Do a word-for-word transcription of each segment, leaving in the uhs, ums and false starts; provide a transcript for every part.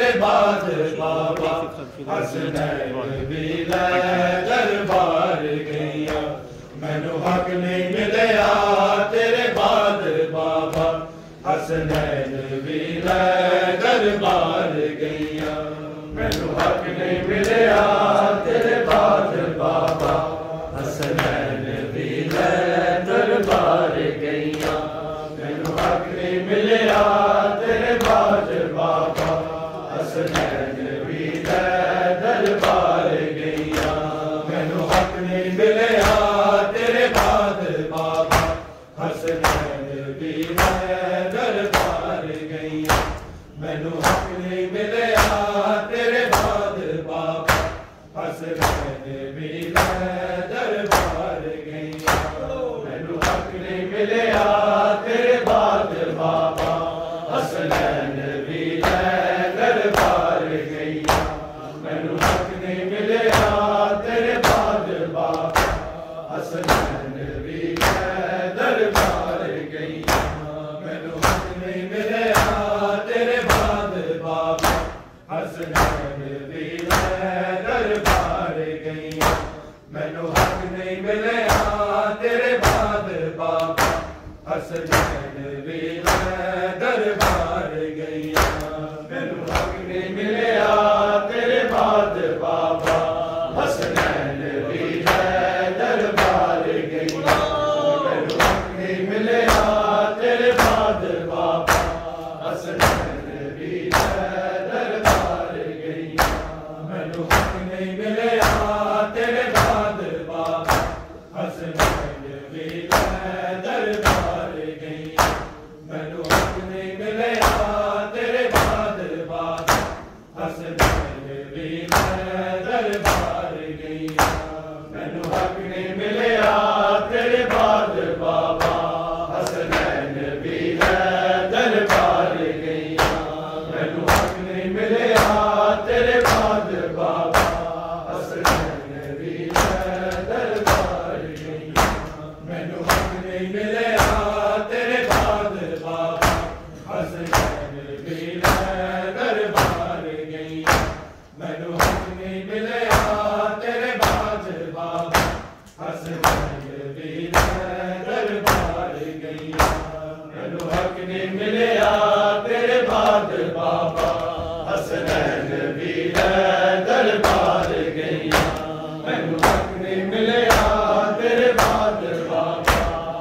तेरे बाद बाबा हसनैन भी लै दरबार गईया मैनू हक नहीं मिलया तेरे बाद बाबा हसनैन भी लै दरबार गईया मैनू हक नहीं मिलया तेरे बाद बाबा हसनैन भी लै दरबार गईया मैनू हक नहीं मिलया तेरे बाद बाबा हसनैन भी लै दरबार गईया मैनू हक नहीं मिलया तेरे बाद बाबा हसनैन भी लै दरबार गईया मैनू हक नहीं मिलया तेरे बाद बाबा हसनैन भी लै दरबार गईया मैनू हक नहीं मिलया तेरे बाद बाबा हसनैन भी लै दरबार गईया मैनू हक नहीं मिलया तेरे बाद बाबा हसनैन भी लै दरबार गईया मैनू हक नहीं मिलया तेरे बाद बाबा हसनैन भी लै दरबार गईया मैनू हक नहीं मिलया तेरे बाद बाबा हसनैन भी लै दरबार गईया मैनू हक नहीं मिलया तेरे बाद बाबा हसनैन भी लै दरबार गईया मैनू हक नहीं मिलया तेरे बाद बाबा हसनैन भी लै दरबार गईया मैनू हक नहीं मिलया तेरे बाद बाबा हसनैन भी लै दरबार गईया मैनू हक नहीं मिलया तेरे बाद बाबा हसनैन भी लै दरबार गईया मैनू हक नहीं मिलया तेरे बाद बाबा हसनैन भी लै दरबार गईया मैनू हक नहीं मिलया तेरे बाद बाबा हसनैन भी लै दरबार गईया मैनू हक नहीं मिलया तेरे बाद बाबा हसनैन भी लै दरबार गईया मैनू हक नहीं मिलया तेरे बाद बाबा हसनैन भी लै दरबार गईया मैनू हक नहीं मिलया तेरे बाद बाबा हसनैन भी लै दरबार गईया मैनू हक नहीं मिलया तेरे बाद बाबा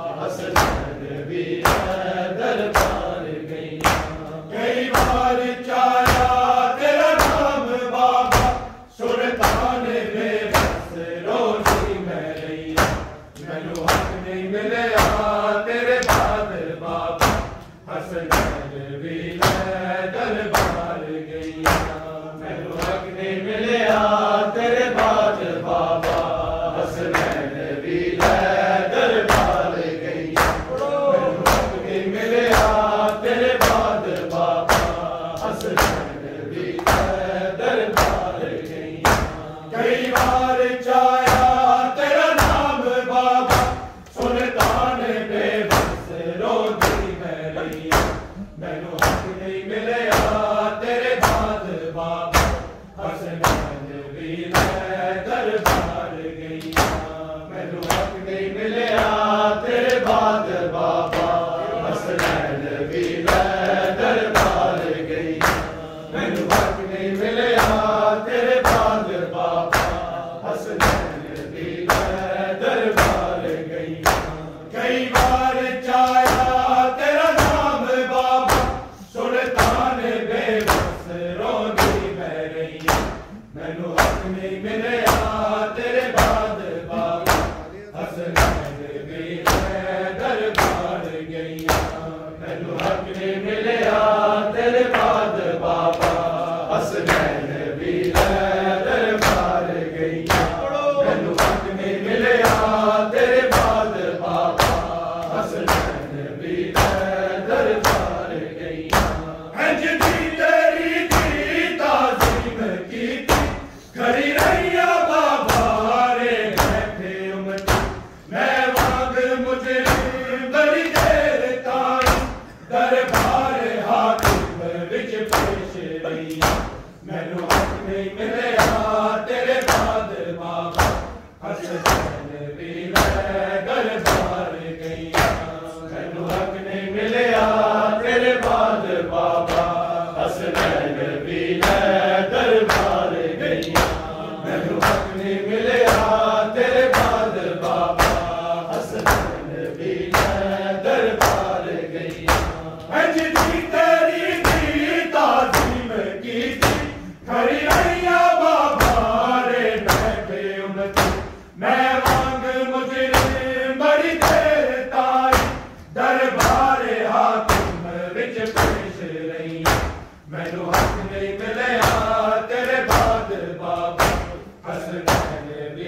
हसनैन भी लै दरबार गईया कई बार चाया तेरा नाम बाबा सुल्तान बेबस रोजी मैं रहिया मैनू हक नहीं मिलया तेरे बाद बाबा हसनैन भी लै दरबार गईया मैनू हक नहीं मिलया तेरे बाद बाबा हसनैन भी लै दरबार गईया मैनू हक नहीं मिलया तेरे बाद बाबा हसनैन भी लै दरबार गईया कई बार चाया तेरा नाम बाबा सुल्तान बेबस रोजी मैं रहिया मैनू हक नहीं मिलया तेरे बाद बाबा हसनैन भी लै दरबार गईया मैनू हक नहीं मिलया तेरे बाद बाबा हसनैन भी लै दरबार गईया मैनू हक नहीं मिलया तेरे बाद बाबा हसनैन भी लै दरबार गईया कई बार चाया तेरा नाम बाबा सुल्तान बेबस रोजी मैं रहिया मैनू हक नहीं मिलया तेरे बाद बाबा हसनैन भी लै दरबार गईया मैनू हक नहीं मिलया तेरे बाद बाबा हसनैन भी लै दरबार गईया गईया मैनू हक नहीं मिलया तेरे बाद बाबा हसनैन भी दरबार गईया मैनू हक नहीं मिलया तेरे बाद बाबा हसनैन भी दरबार गईया मैनू हक नहीं मिलया तेरे बाद बाबा हसनैन भी दरबार गईया जितनी तेरी दी ताज़ीम की थी खरी रैया बाबा रे मैं बेउमती मैं वांग मुजरिम बड़ी देर ताई दरबार हाकिम विच पेश रहिया मैनू हक नहीं मिलया तेरे बाद बाबा हसनैन भी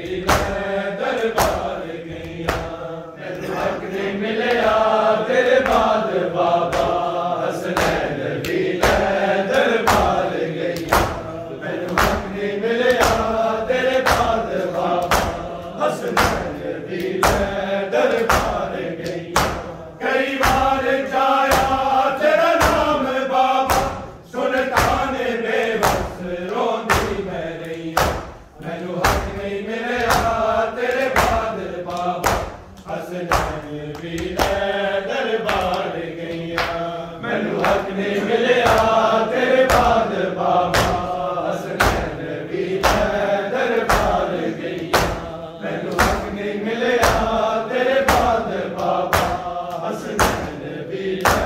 दरबार गईया मैनू हक नहीं मिलया तेरे बाद बाबा हसनैन भी दरबार गईया मैनू हक नहीं मिलया तेरे बाद बाबा हसनैन भी दरबार गईया कई बार जाया तेरा नाम बाबा सुल्तान बेबस रोंदी मैं रहिया मैनू हक नहीं मिलया तेरे बाद बाबा हसनैन भी दरबार गईया मैनू हक नहीं मिलया तेरे बाद बाबा हसनैन भी दरबार गईया मैनू हक नहीं मिलया तेरे बाद बाबा हसनैन भी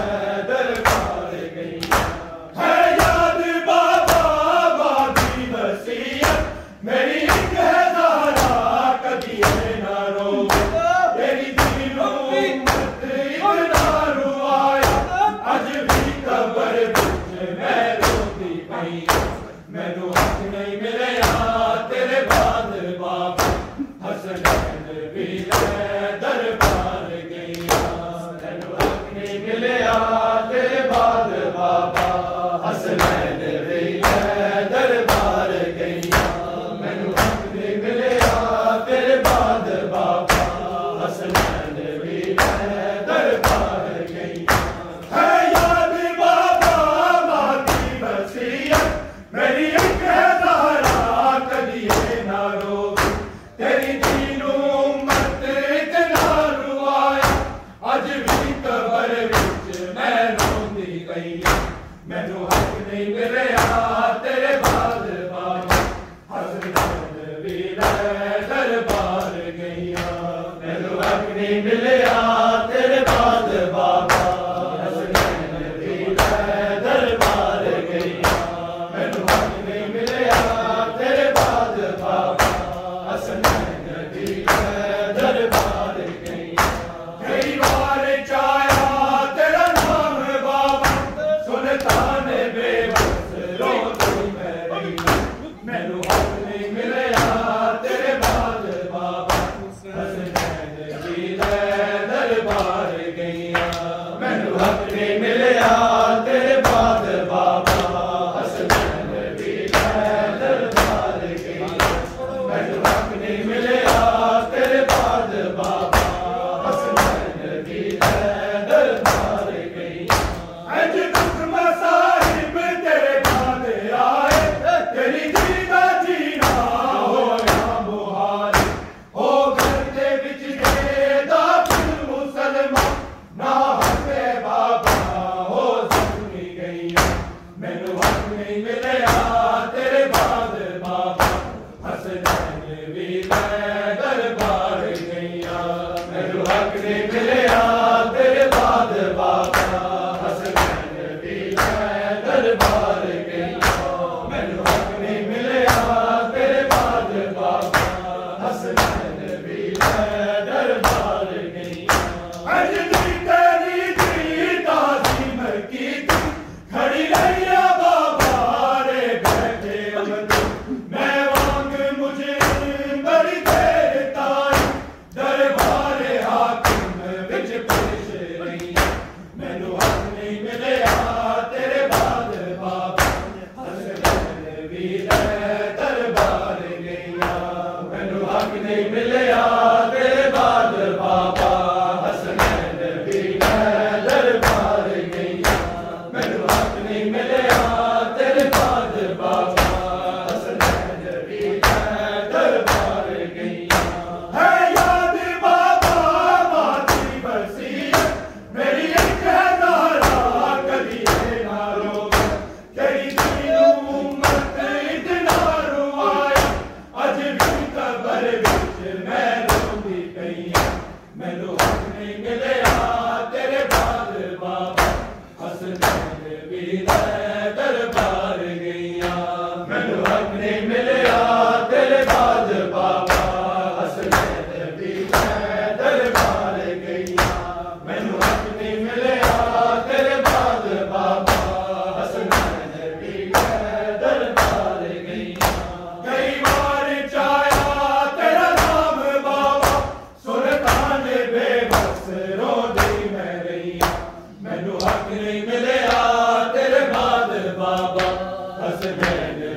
दरबार गईया है याद बाबा वादी वसीयत मेरी एक है ज़हरा कभी ना रो तेरी दीनों उम्मत इतना रुआया अज भी कबर विच मैं रोती पई मैनू हक नहीं मिलया तेरे बाद बाबा हसनैन भी दरबार गईया मैनू हक नहीं मिलया तेरे बाद बाबा हसनैन भी दरबार गईया मैनू हक नहीं मिलया तेरे बाद बाबा हसनैन भी दरबार गईया है याद बाबा वादी वसीयत मेरी एक है ज़हरा हसनैन